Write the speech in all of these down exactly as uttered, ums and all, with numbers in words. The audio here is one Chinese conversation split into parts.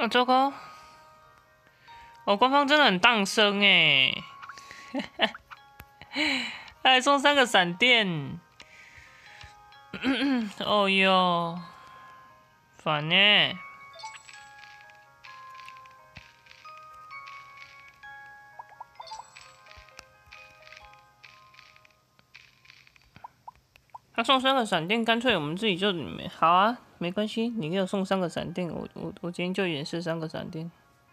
哦，糟糕！哦，官方真的很荡生哎，还送三个闪电。哦哟，烦呢。他送三个闪电，干脆我们自己就好啊，没关系，你给我送三个闪电，我我我今天就演示三个闪电。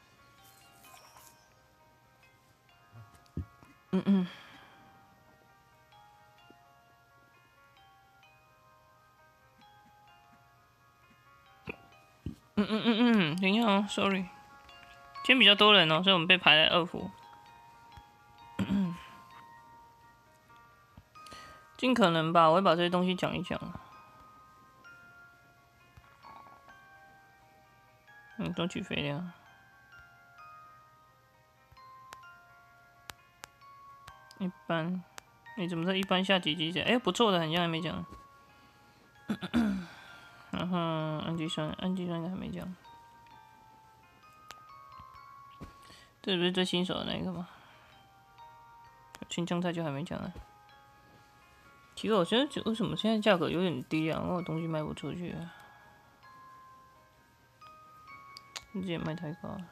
嗯嗯。嗯嗯嗯嗯，等一下哦 ，sorry， 今天比较多人哦，所以我们被排在二服。尽可能吧，我会把这些东西讲一讲。嗯，多取肥料。一般，你怎么在一般下几级讲？哎，不错的，很像还没讲。然后氨基酸，氨基酸应该还没讲。这不是最新手的那个吗？青江菜就还没讲呢。奇怪，我觉得为什么现在价格有点低啊？我东西卖不出去啊。之前卖太高了。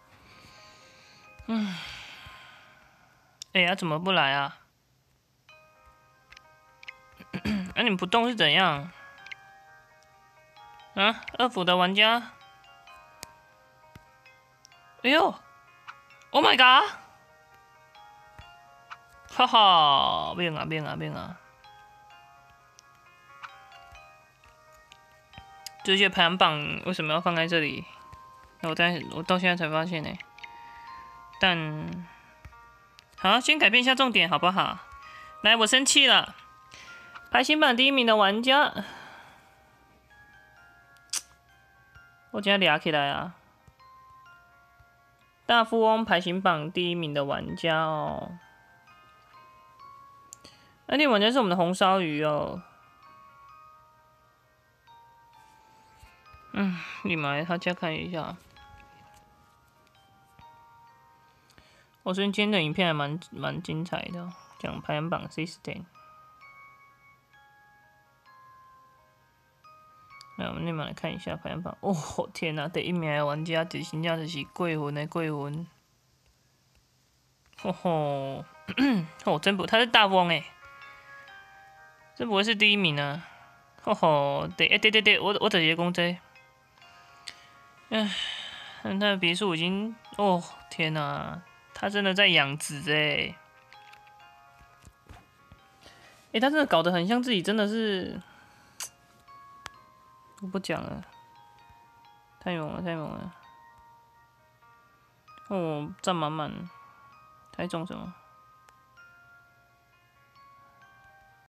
嗯。哎呀，怎么不来啊？哎、啊，你们不动是怎样？啊，二府的玩家。哎呦 ！Oh my god！ 哈哈，变啊变啊变啊！这些排行榜为什么要放在这里？我在我到现在才发现呢。但好，先改变一下重点好不好？来，我生气了。排行榜第一名的玩家，我今天俩起来啊！大富翁排行榜第一名的玩家哦，那第一玩家是我们的红烧鱼哦。嗯，立马来他家看一下。我觉得今天的影片还蛮蛮精彩的，讲排行榜 system。那我们立马来看一下排行榜。哦，天哪、啊，第一名的玩家，真真正就是贵魂的贵魂。吼吼，哦，真不，他是大翁哎，这不会是第一名啊？吼吼，对，哎、欸、对对对，我我就是讲这。唉，他的别墅已经，哦天哪、啊，他真的在养殖哎。哎、欸，他真的搞得很像自己真的是，我不讲了，太猛了太猛了。哦，占满满，他在种什么？